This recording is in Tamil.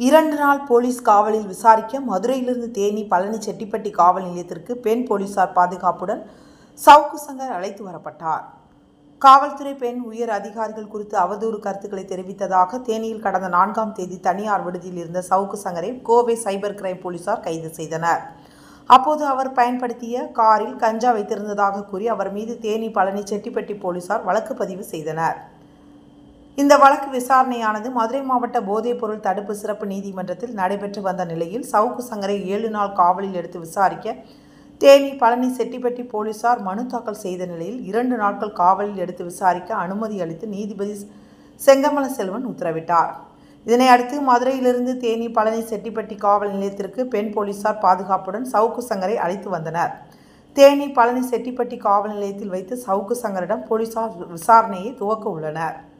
2 நாள் போலீஸ் காவலில் விசாரிக்க மதுரையிலிருந்து தேனி பழனி செட்டிப்பட்டி காவல் நிலையத்திற்கு பெண் போலீசார் பாதுகாப்புடன் சவுக்கு சங்கர் அழைத்து வரப்பட்டார். காவல்துறை பெண் உயர் அதிகாரிகள் குறித்து அவதூறு கருத்துக்களை தெரிவித்ததாக தேனியில் கடந்த 4ஆம் தேதி தனியார் விடுதியில் இருந்த சவுக்கு சங்கரை கோவை சைபர் கிரைம் போலீசார் கைது செய்தனர். அப்போது அவர் பயன்படுத்திய காரில் கஞ்சா வைத்திருந்ததாக கூறி அவர் மீது தேனி பழனி செட்டிப்பட்டி போலீசார் வழக்கு பதிவு செய்தனர். இந்த வழக்கு விசாரணையானது மதுரை மாவட்ட போதைப்பொருள் தடுப்பு சிறப்பு நீதிமன்றத்தில் நடைபெற்று வந்த நிலையில் சவுக்கு சங்கரை 7 நாள் காவலில் எடுத்து விசாரிக்க தேனி பழனி செட்டிப்பட்டி போலீசார் மனு தாக்கல் செய்த நிலையில் 2 நாட்கள் காவலில் எடுத்து விசாரிக்க அனுமதி அளித்து நீதிபதி செங்கமல செல்வன் உத்தரவிட்டார். இதனை அடுத்து மதுரையிலிருந்து தேனி பழனி செட்டிப்பட்டி காவல் நிலையத்திற்கு பெண் போலீசார் பாதுகாப்புடன் சவுக்கு சங்கரை அழைத்து வந்தனர். தேனி பழனி செட்டிப்பட்டி காவல் நிலையத்தில் வைத்து சவுக்கு சங்கரிடம் போலீசார் விசாரணையை துவக்க உள்ளனர்.